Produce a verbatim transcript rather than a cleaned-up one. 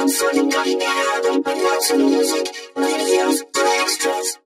some sort of naughty album without some music, videos, or extras.